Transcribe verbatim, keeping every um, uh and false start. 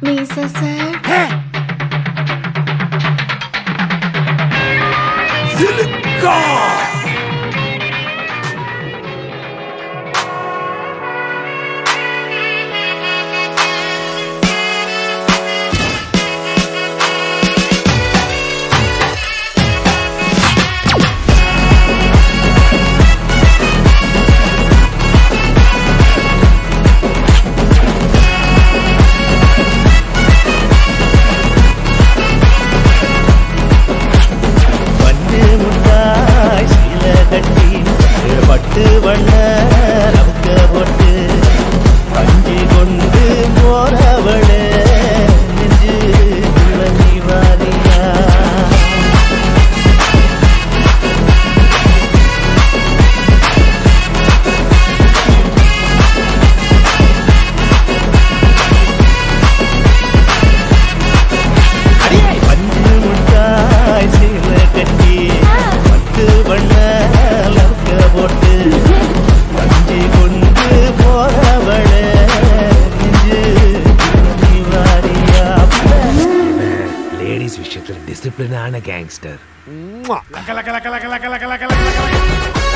Misa sir. Silica! பட்டு வண்ண ரவுக்க போட்டு பஞ்சு கொண்டு போறவளே நெஞ்சு நீ வாரியா பஞ்சு முட்டாய் சீல கட்டி பட்டு வண்ண போட்டு பஞ்சு கொண்டு போறவளே லேடிஸ் விஷயத்துல டிசிப்ளினான கேங்ஸ்டர்.